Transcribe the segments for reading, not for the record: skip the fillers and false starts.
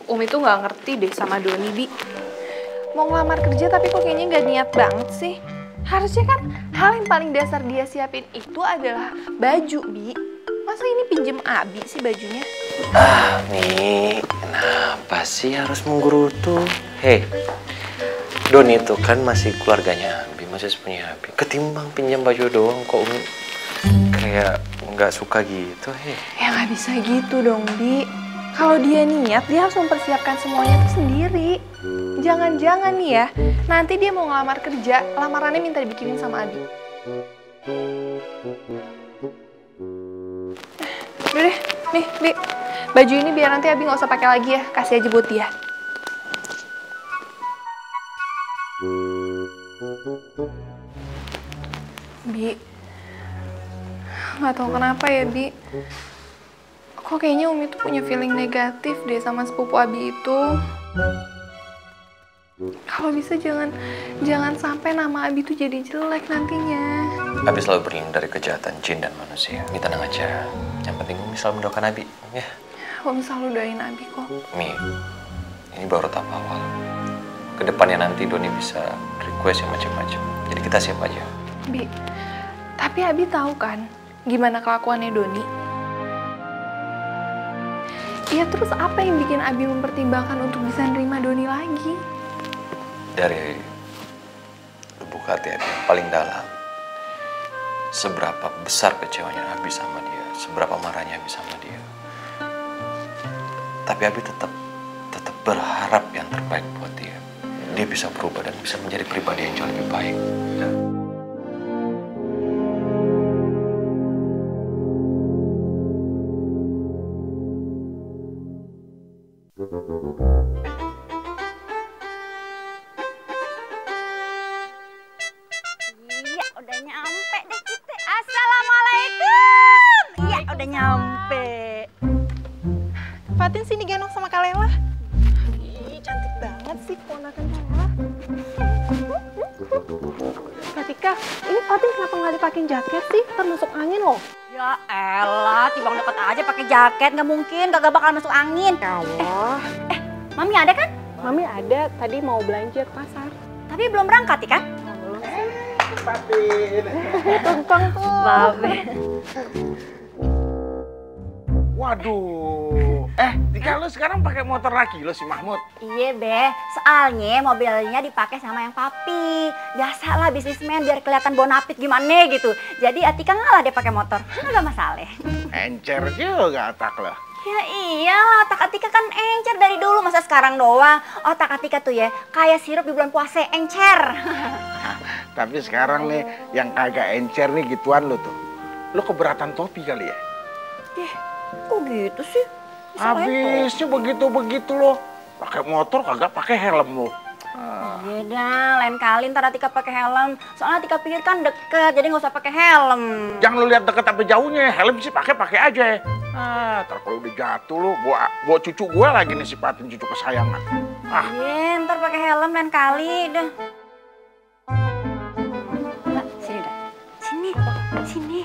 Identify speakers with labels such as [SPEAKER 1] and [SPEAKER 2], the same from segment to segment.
[SPEAKER 1] Umi tuh nggak ngerti deh sama Doni, Bi. Mau ngelamar kerja tapi kok kayaknya nggak niat banget sih. Harusnya kan hal yang paling dasar dia siapin itu adalah baju, Bi. Masa ini pinjem Abi sih bajunya?
[SPEAKER 2] Mi, kenapa sih harus menggerutu? Hei, Doni itu kan masih keluarganya Abi, masih punya Abi. Ketimbang pinjam baju doang kok Umi kayak nggak suka gitu, hei.
[SPEAKER 1] Ya nggak bisa gitu dong, Bi. Kalau dia niat, dia harus mempersiapkan semuanya tuh sendiri. Jangan-jangan nih ya, nanti dia mau ngelamar kerja, lamarannya minta dibikinin sama Abi. Udah deh, nih, Bi. Baju ini biar nanti Abi nggak usah pakai lagi ya, kasih aja buat dia. Bi, nggak tahu kenapa ya, Bi. Kok kayaknya Umi tuh punya feeling negatif deh sama sepupu Abi itu. Kalau bisa jangan sampai nama Abi tuh jadi jelek nantinya.
[SPEAKER 2] Abi selalu berlindung dari kejahatan jin dan manusia. Mi tenang aja. Yang penting Umi selalu mendoakan Abi, ya.
[SPEAKER 1] Umi selalu doain Abi kok.
[SPEAKER 2] Mi, ini baru tahap awal. Kedepannya nanti Doni bisa request yang macam-macam. Jadi kita siap aja.
[SPEAKER 1] Bi, tapi Abi tahu kan gimana kelakuannya Doni? Ya terus apa yang bikin Abi mempertimbangkan untuk bisa nerima Doni lagi?
[SPEAKER 2] Dari lubuk hati Abi yang paling dalam, seberapa besar kecewanya Abi sama dia, seberapa marahnya Abi sama dia. Tapi Abi tetap berharap yang terbaik buat dia. Dia bisa berubah dan bisa menjadi pribadi yang jauh lebih baik.
[SPEAKER 3] Iya, udah nyampe deh kita. Assalamualaikum. Iya, udah nyampe.
[SPEAKER 1] Fatin sini gendong sama Kak Lela. Ih, cantik banget sih ponakan Lela. Katika, ini Fatin kenapa nggak dipakein jaket sih? Termasuk angin loh.
[SPEAKER 3] Ya elah, tibang deket aja pakai jaket, nggak mungkin, kagak bakal masuk angin.
[SPEAKER 1] Ya Allah.
[SPEAKER 3] Mami ada kan?
[SPEAKER 1] Mami ada, tadi mau belanja ke pasar.
[SPEAKER 3] Tapi belum berangkat ya kan?
[SPEAKER 1] Belum.
[SPEAKER 4] Fatin.
[SPEAKER 1] Tumpang tuh.
[SPEAKER 3] Babe.
[SPEAKER 4] Waduh. Tika lu sekarang pakai motor lagi lo si Mahmud.
[SPEAKER 3] Iya be, soalnya mobilnya dipakai sama yang papi. Biasalah bisnismen biar kelihatan bonafit gimana gitu. Jadi Atika ngalah dia pakai motor, nggak masalah.
[SPEAKER 4] Encer juga otak lo.
[SPEAKER 3] Ya iyalah, otak Atika kan encer dari dulu, masa sekarang doang. Otak Atika tuh ya kayak sirup di bulan puasa, encer.
[SPEAKER 4] Tapi sekarang nih yang kagak encer nih gituan lo tuh. Lo keberatan topi kali ya?
[SPEAKER 3] Kok gitu sih? Bisa
[SPEAKER 4] Habisnya begitu-begitu lo. Pakai motor kagak pakai helm lo.
[SPEAKER 3] Iya dah, lain kali ntar Atika pakai helm. Soalnya Atika pikir kan deket, jadi nggak usah pakai helm.
[SPEAKER 4] Jangan lo lihat deket tapi jauhnya. Helm sih pakai aja. Ntar kalau udah jatuh lo, bawa cucu gue lagi nih si Fatin, cucu kesayangan.
[SPEAKER 3] Iya, ntar pakai helm lain kali dah. Mbak, sini dah. Sini.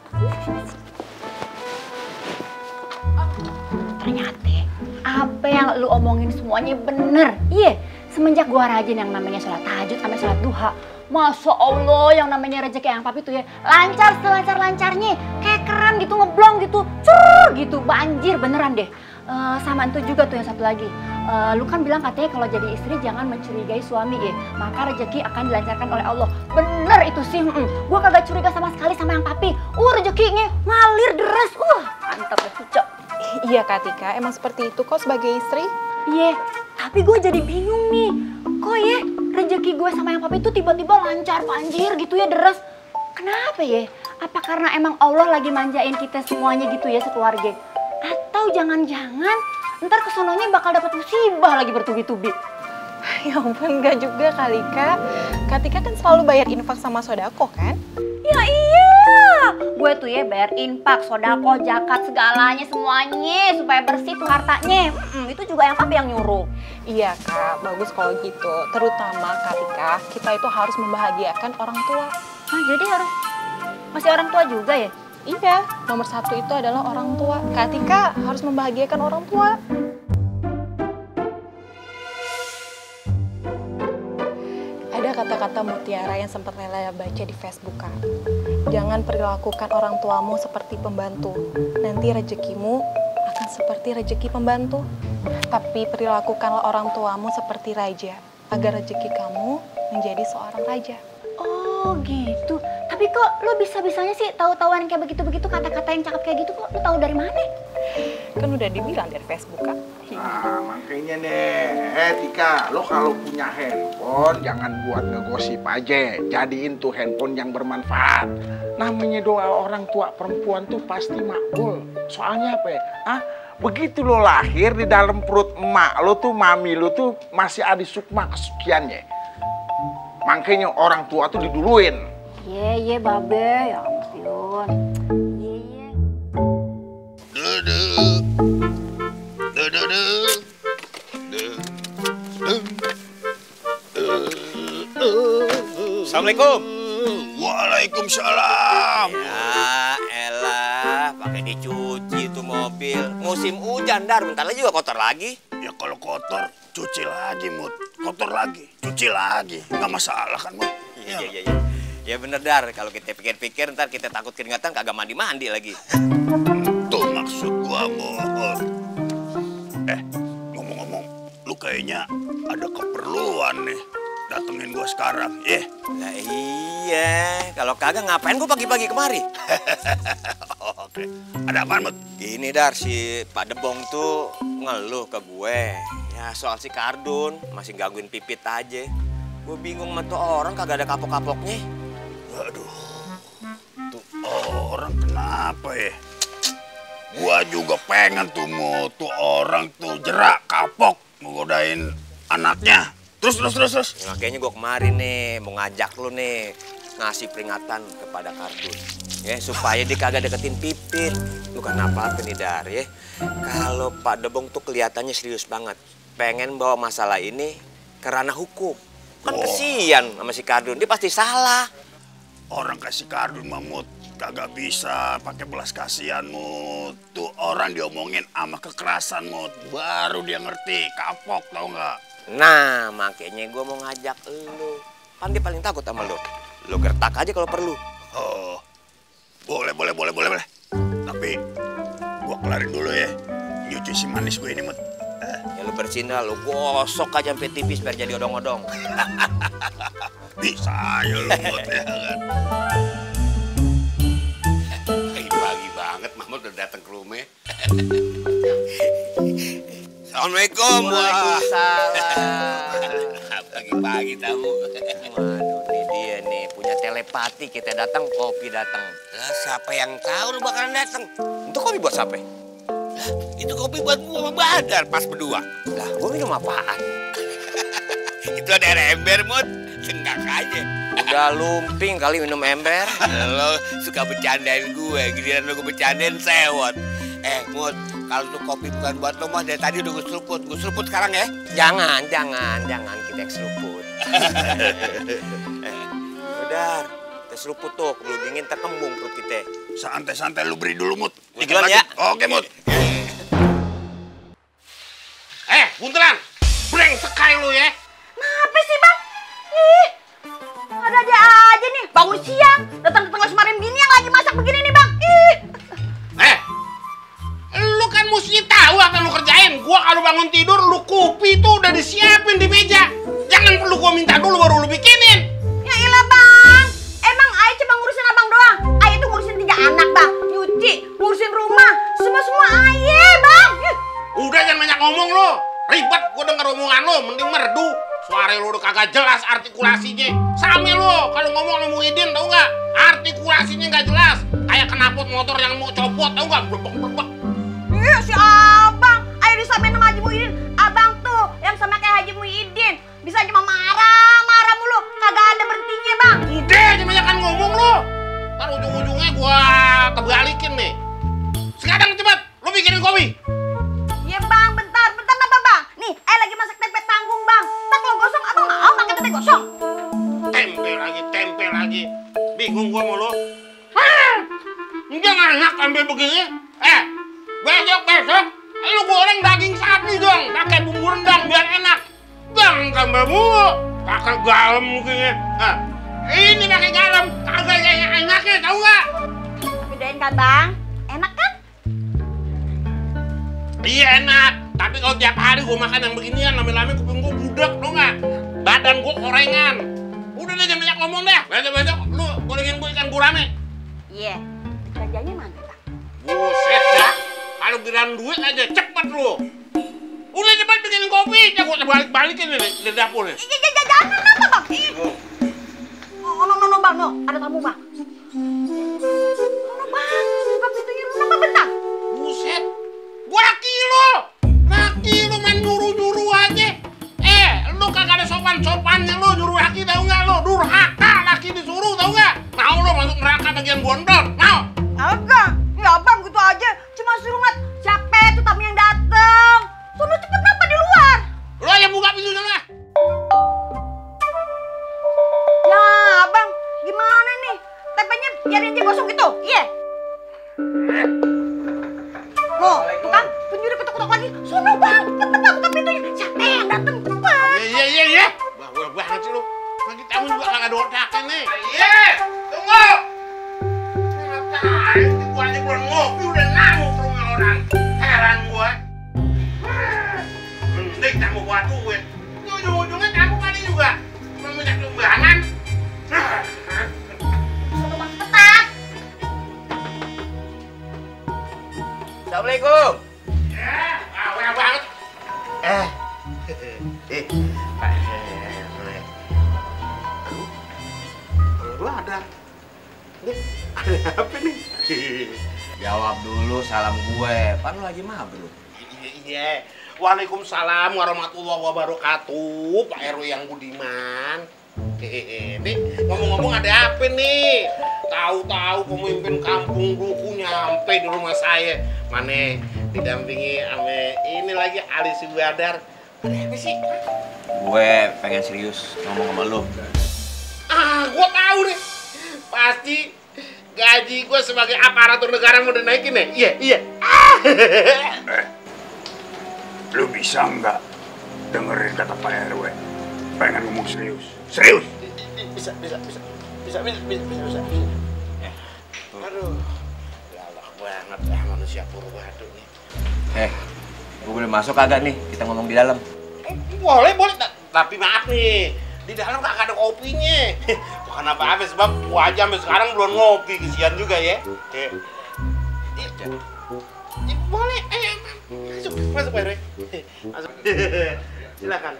[SPEAKER 3] Ternyata apa yang lu omongin semuanya bener. Iya, semenjak gua rajin yang namanya sholat tahajud sampai sholat duha, Masya Allah yang namanya rezeki yang papi tuh ya lancar selancar-lancarnya, kayak keran gitu, ngeblong gitu, gitu, banjir beneran deh. Sama itu juga tuh yang satu lagi, lu kan bilang katanya kalau jadi istri jangan mencurigai suami ya, maka rezeki akan dilancarkan oleh Allah. Bener itu sih, gua kagak curiga sama sekali sama yang papi. Rezekinya ngalir deres, mantap ya Cucok.
[SPEAKER 1] Iya Kak Tika, emang seperti itu kok sebagai istri.
[SPEAKER 3] Iya, tapi gue jadi bingung nih. Kok ya rezeki gue sama yang papi itu tiba-tiba lancar banjir gitu ya deres. Kenapa ya? Apa karena emang Allah lagi manjain kita semuanya gitu ya sekeluarga? Atau jangan-jangan ntar kesononya bakal dapat musibah lagi bertubi-tubi?
[SPEAKER 1] Ya ampun, enggak juga kali Kak. Kak Tika kan selalu bayar infak sama sodako kan?
[SPEAKER 3] Ya iyalah, gue tuh ya bayar infak, sodako, zakat, segalanya semuanya supaya bersih tuh hartanya. Itu juga yang papi yang nyuruh.
[SPEAKER 1] Iya Kak, bagus kalau gitu. Terutama Kak Tika, kita itu harus membahagiakan orang tua.
[SPEAKER 3] Nah, jadi harus masih orang tua juga ya?
[SPEAKER 1] Iya, nomor satu itu adalah orang tua. Kak Tika harus membahagiakan orang tua.
[SPEAKER 5] mutiara yang sempat Lela baca di Facebook, Kak. Jangan perilakukan orang tuamu seperti pembantu. Nanti rezekimu akan seperti rezeki pembantu. Tapi perilakukanlah orang tuamu seperti raja, agar rezeki kamu menjadi seorang raja.
[SPEAKER 3] Oh gitu. Tapi kok lo bisa-bisanya sih tahu-tahuan kayak begitu-begitu, kata-kata yang cakep kayak gitu, kok lo tahu dari mana?
[SPEAKER 5] Kan udah dibilang dari Facebook, Kak.
[SPEAKER 4] Nah, makanya nih, Tika, lo kalau punya handphone jangan buat ngegosip aja. Jadiin tuh handphone yang bermanfaat. Namanya doa orang tua perempuan tuh pasti makbul. Soalnya apa ya? Begitu lo lahir di dalam perut emak lo tuh, mami lo tuh masih ada sukma kesuciannya. Makanya orang tua tuh diduluin.
[SPEAKER 3] Iya, babe, ya ampun. Iya.
[SPEAKER 6] Assalamualaikum.
[SPEAKER 7] Waalaikumsalam.
[SPEAKER 6] Ya elah, pakai dicuci tuh mobil. Musim hujan, Dar, bentar lagi juga kotor lagi.
[SPEAKER 7] Ya kalau kotor, cuci lagi, Mut. Kotor lagi, cuci lagi. Nggak masalah kan, Mut?
[SPEAKER 6] Iya. Ya bener, Dar, kalau kita pikir-pikir ntar kita takut keringatan kagak mandi-mandi lagi.
[SPEAKER 7] Tuh maksud gua, Mut. Ngomong-ngomong, lu kayaknya ada keperluan nih datengin gua sekarang, ya?
[SPEAKER 6] Nah iya, kalau kagak ngapain gua pagi-pagi kemari?
[SPEAKER 7] Oke, ada apaan, Mut?
[SPEAKER 6] Gini, Dar, si Pak Debong tuh ngeluh ke gue. Ya soal si Kardun, masih gangguin Pipit aja. Gue bingung sama tuh orang kagak ada kapok-kapoknya.
[SPEAKER 7] Waduh, tuh orang kenapa ya? Gua juga pengen tuh, Mut. Tuh orang tuh jerak, kapok, ngegodain anaknya. Terus.
[SPEAKER 6] Nah, kayaknya gue kemarin nih mau ngajak lu nih ngasih peringatan kepada Kardun, ya supaya dia kagak deketin Pipit. Lu kan apa nih, Dar, ya? Kalau Pak Debong tuh kelihatannya serius banget, pengen bawa masalah ini ke ranah hukum. Kan kesian sama si Kardun, dia pasti salah.
[SPEAKER 7] Orang kasih Kardun, Mamut, kagak bisa pakai belas kasihan, Mut. Tuh orang diomongin sama kekerasan, Mut. Baru dia ngerti, kapok, tau nggak?
[SPEAKER 6] Nah, makanya gue mau ngajak lu. Kan dia paling takut sama lu. Lu gertak aja kalau perlu.
[SPEAKER 7] Oh, boleh. Tapi gua kelarin dulu ya nyuci si manis gue ini, Mut.
[SPEAKER 6] Ya lu bersihin dah, lu gosok aja sampai tipis biar jadi odong-odong.
[SPEAKER 7] Bisa aja lu, Mut, ya kan?
[SPEAKER 8] Pagi banget Mahmud udah datang ke rumah. Assalamualaikum.
[SPEAKER 6] Waalaikumsalam.
[SPEAKER 8] Pagi-pagi tamu.
[SPEAKER 6] Waduh, nih dia nih punya telepati, kita datang kopi datang.
[SPEAKER 8] Lah siapa yang tahu lu bakalan datang?
[SPEAKER 6] Itu kopi buat siapa?
[SPEAKER 8] Lah, itu kopi buat gua sama Badar pas berdua.
[SPEAKER 6] Lah, gua minum apaan?
[SPEAKER 8] Itu ada air ember, Mut. Senggak aja.
[SPEAKER 6] Udah lumping kali minum ember.
[SPEAKER 8] Lo suka bercandain gue, giliran lo gue bercandain sewot. Mut, kalau tuh kopi bukan buat lo mah dari tadi udah gue seruput sekarang ya.
[SPEAKER 6] Jangan kita seruput. Udah, kita seruput tuh, keburu dingin terkembung perut kita.
[SPEAKER 7] Santai-santai lu beri dulu, Mut.
[SPEAKER 6] Gua duluan ya.
[SPEAKER 7] Oke, Mut.
[SPEAKER 4] Buntelan, brengsek kali lu ya.
[SPEAKER 3] Apa sih, Bang? Ih, ada aja nih, bangun siang, datang-datang semarin gini yang lagi masak begini nih, Bang. Ih.
[SPEAKER 4] Lu kan mesti tahu apa yang lu kerjain. Gua kalau bangun tidur, lu kopi tuh udah disiapin di meja. Jangan perlu gua minta dulu baru lu bikinin.
[SPEAKER 3] Ya ilah, Bang. Emang Ayah cuma ngurusin Abang doang? Ayah tuh ngurusin 3 anak, Bang. Nyuci, ngurusin rumah, semua Ayah, Bang.
[SPEAKER 4] Udah jangan banyak ngomong lu. Ribet gua denger omongan lu, mending merdu. Suara lu udah kagak jelas artikulasinya. Sama lu kalau ngomong sama Muhyiddin, tau nggak? Artikulasinya nggak jelas. Kayak knalpot motor yang mau copot, tau nggak? Blebek.
[SPEAKER 3] Iya, si Abang. Ayah disamain sama Haji Muhyiddin. Abang tuh yang sama kayak Haji Muhyiddin. Bisa cuma marah mulu. Kagak ada berhentinya, Bang.
[SPEAKER 4] Udah jangan banyak ngomong lu. Ntar ujung-ujungnya gua kebalikin nih. Sekarang cepet, lu bikinin kopi.
[SPEAKER 3] Iya, Bang. Bentar apa, Bang? Nih, Ayah lagi masak tempe tanggung, Bang. Ntar kalau gosong, Abang mau pakai tempe gosong.
[SPEAKER 4] Tempe lagi. Bingung gua mau lu. Jangan enak ambil begini. Besok lu goreng daging sapi dong, pakai bumbu rendang biar enak. Jangan tambah mulu, pakai garam mungkin. Ini pakai garam, kagak kayak enaknya, tahu nggak?
[SPEAKER 3] Bedain kan bang, enak kan?
[SPEAKER 4] Iya enak, tapi kalau tiap hari gue makan yang beginian, lama-lama kuping gue budek, tau nggak? Badan gue korengan. Udah deh, jangan banyak ngomong dah. Besok-besok lu gorengin gue ikan gurame.
[SPEAKER 3] Iya, kerjanya mana bang?
[SPEAKER 4] Buset dah, kalau giliran duit aja cepet lu. Udah cepet bikinin kopi, gue balik-balikin nih di dapur nih.
[SPEAKER 3] Jangan apa bang? No bang, no, ada tamu bang. No bang, buka pintunya dulu, apa bentar?
[SPEAKER 4] Buset, gua laki lu main nyuruh-nyuruh aja. Lu kagak ada sopan-sopannya lu nyuruh laki, tau nggak lu? Durhaka laki disuruh, tau nggak? Mau lu masuk neraka bagian gondol, mau?
[SPEAKER 3] Agak, ya bang gitu aja, cuma suruh ngat siapa itu tamu yang dateng. Suruh cepet apa di luar?
[SPEAKER 4] Lu aja buka pintunya lah.
[SPEAKER 3] Ya bang, gimana nih? Tempenya biarin aja gosong gitu, iya? Loh, tuh kan, pencuri ketok-ketok lagi. Sono bang, cepet buka pintunya. Siapa yang dateng? Cepet.
[SPEAKER 4] Iya. Wah, banget sih lu. Lagi tamu juga kagak ada otaknya nih. Iya, tunggu. Ngapain sih gua aja belum ngopi udah ngamuk ke rumah orang. Heran gua. Mending tamu gua duit. Ujung-ujungnya tamu kali juga. Cuma minta sumbangan.
[SPEAKER 3] Sono bang, cepetan.
[SPEAKER 6] Assalamualaikum.
[SPEAKER 4] Ya, bawel banget. Lu ada. Nih, ada apa nih?
[SPEAKER 6] Jawab dulu salam gue. Pan lu lagi mabruk.
[SPEAKER 4] Iya. Waalaikumsalam warahmatullahi wabarakatuh, Pak RW yang budiman. Nih, ngomong-ngomong ada apa nih? Tahu-tahu pemimpin kampung Duku nyampe di rumah saya. Mana didampingi sama ini lagi Ali Subadar. Ada apa sih?
[SPEAKER 6] Gue pengen serius ngomong sama lu.
[SPEAKER 4] Gua tahu nih. Pasti gaji gua sebagai aparatur negara mau dinaikin ya? Iya.
[SPEAKER 7] Lu bisa nggak dengerin kata Pak RW? Pengen ngomong serius. Serius?
[SPEAKER 4] Bisa. Aduh, galak banget ya manusia purba nih.
[SPEAKER 6] Gue boleh masuk kagak nih? Kita ngomong di dalam.
[SPEAKER 4] Boleh. Tapi maaf nih, di dalam gak ada kopinya. Bukan apa-apa sebab gua aja sampai sekarang belum ngopi, kesian juga ya. Boleh, ayo masuk Pak RW. Masuk. Silakan.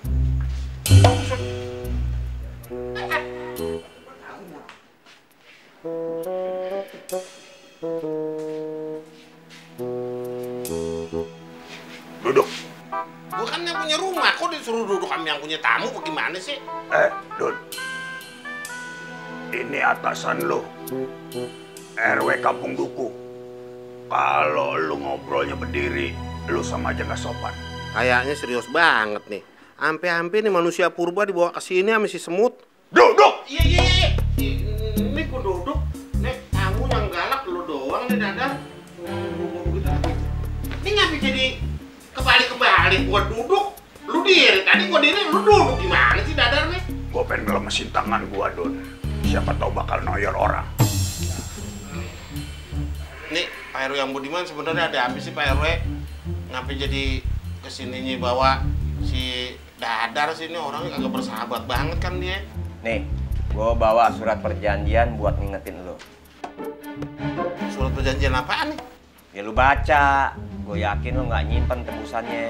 [SPEAKER 7] Duduk.
[SPEAKER 4] Gua kan yang punya rumah, kok disuruh duduk sama yang punya tamu, bagaimana sih?
[SPEAKER 7] Dud. Ini atasan lo. RW Kampung Duku. Kalau lu ngobrolnya berdiri, lu sama aja nggak sopan.
[SPEAKER 4] Kayaknya serius banget nih. Ampe-ampe nih manusia purba dibawa ke sini sama si semut.
[SPEAKER 7] Duduk!
[SPEAKER 4] Iya. Ini gua duduk. Nih, tamu yang galak lu doang nih, Dadar. Ini ngapa jadi kebalik gua duduk, lu diri. Tadi gua diri, lu duduk. Gimana sih, Dadar nih?
[SPEAKER 7] Gua pengen ngelemesin tangan gua, Dun. Siapa tahu bakal noyor orang.
[SPEAKER 4] Nih, Pak RW yang budiman sebenarnya ada apa sih Pak RW? Ngapa jadi kesininya bawa si Dadar sini, orangnya kagak bersahabat banget kan dia.
[SPEAKER 6] Nih, gue bawa surat perjanjian buat ngingetin lo.
[SPEAKER 4] Surat perjanjian apaan nih?
[SPEAKER 6] Ya lu baca, gue yakin lo nggak nyimpen tebusannya.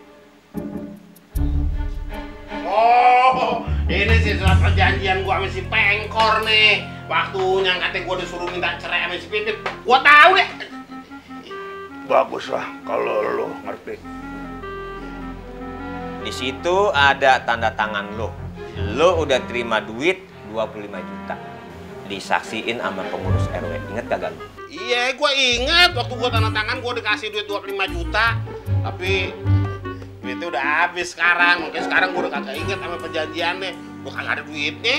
[SPEAKER 4] Oh, ini sih surat perjanjian gua sama si Pengkor nih. Waktunya katanya gua disuruh minta cerai sama si Pipit. Gua tahu deh.
[SPEAKER 7] Baguslah kalau lo ngerti.
[SPEAKER 6] Di situ ada tanda tangan lo. Lo udah terima duit 25 juta. Disaksiin sama pengurus RW. Ingat kagak lo?
[SPEAKER 4] Iya, gua ingat waktu gua tanda tangan gua dikasih duit 25 juta. Tapi duitnya udah habis sekarang. Mungkin sekarang gua udah kagak inget sama perjanjiannya. Gua kagak ada duitnya.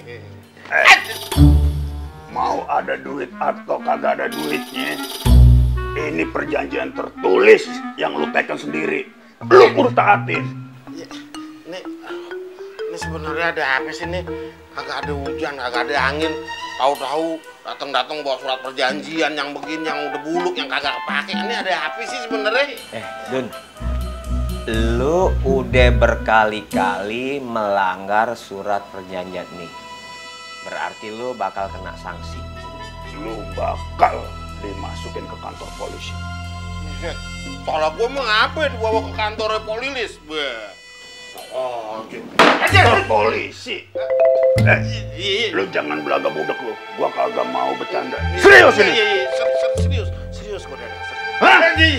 [SPEAKER 7] Mau ada duit atau kagak ada duitnya, ini perjanjian tertulis yang lu tekan sendiri. Lu kudu taatin.
[SPEAKER 4] Ini sebenarnya ada apa sih nih?
[SPEAKER 9] Kagak ada hujan, kagak ada angin. Tahu-tahu datang bawa surat perjanjian yang begini, yang udah buluk, yang kagak kepake. Ini ada apa sih sebenarnya?
[SPEAKER 2] Dun, lu udah berkali-kali melanggar surat perjanjian nih. Berarti lu bakal kena sanksi.
[SPEAKER 7] Lu bakal dimasukin ke kantor polisi.
[SPEAKER 9] Buset, salah gue mah ngapa dibawa ke kantor polisi?
[SPEAKER 7] Kantor polisi? Lu jangan belaga budak lu. Gua kagak mau bercanda. Serius ini?
[SPEAKER 9] Serius gue Dadar.
[SPEAKER 7] Hah?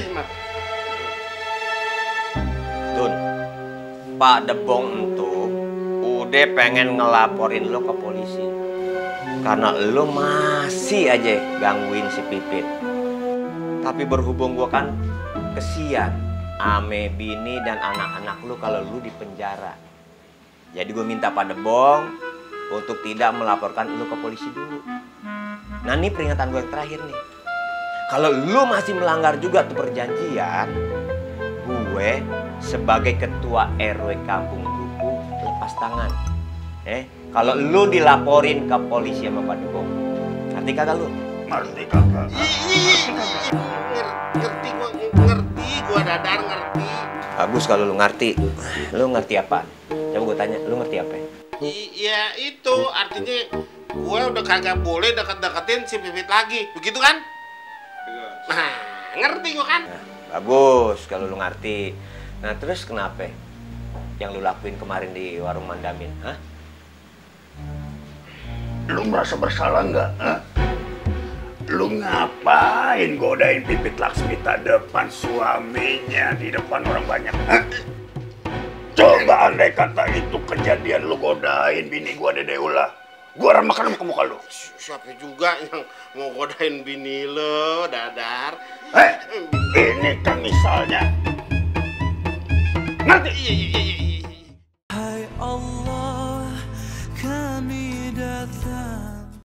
[SPEAKER 2] Dun, Pak Debong itu udah pengen ngelaporin lo ke polisi. Karena lo masih aja gangguin si Pipit. Tapi berhubung gua kan kesian ame bini dan anak-anak lu kalau lu di penjara. Jadi gue minta Pak Debong untuk tidak melaporkan lu ke polisi dulu. Nah ini peringatan gue yang terakhir nih. Kalau lu masih melanggar juga tuh perjanjian, gue sebagai ketua RW Kampung Duku lepas tangan. Kalau lu dilaporin ke polisi sama Pak Debong, ngerti kagak lu?
[SPEAKER 7] Ngerti kagak?
[SPEAKER 9] Ngerti gua Dadar, ngerti.
[SPEAKER 2] Bagus kalau lu ngerti. Lu ngerti apa? Coba gue tanya, lu ngerti apa?
[SPEAKER 9] Iya itu artinya gue udah kagak boleh deket-deketin si Pipit lagi, begitu kan? Nah, ngerti gue kan?
[SPEAKER 2] Nah, bagus kalau lu ngerti. Nah terus kenapa yang lu lakuin kemarin di warung Mandamin? Hah?
[SPEAKER 7] Lu merasa bersalah nggak? Lu ngapain godain Pipit Laksmita depan suaminya, di depan orang banyak? Coba andai kata itu kejadian lu godain bini gua Dede Ula, gua remakan sama muka lu.
[SPEAKER 9] Siapa juga yang mau godain bini lo, Dadar?
[SPEAKER 7] Ini kan misalnya. Ngerti?
[SPEAKER 9] Iya.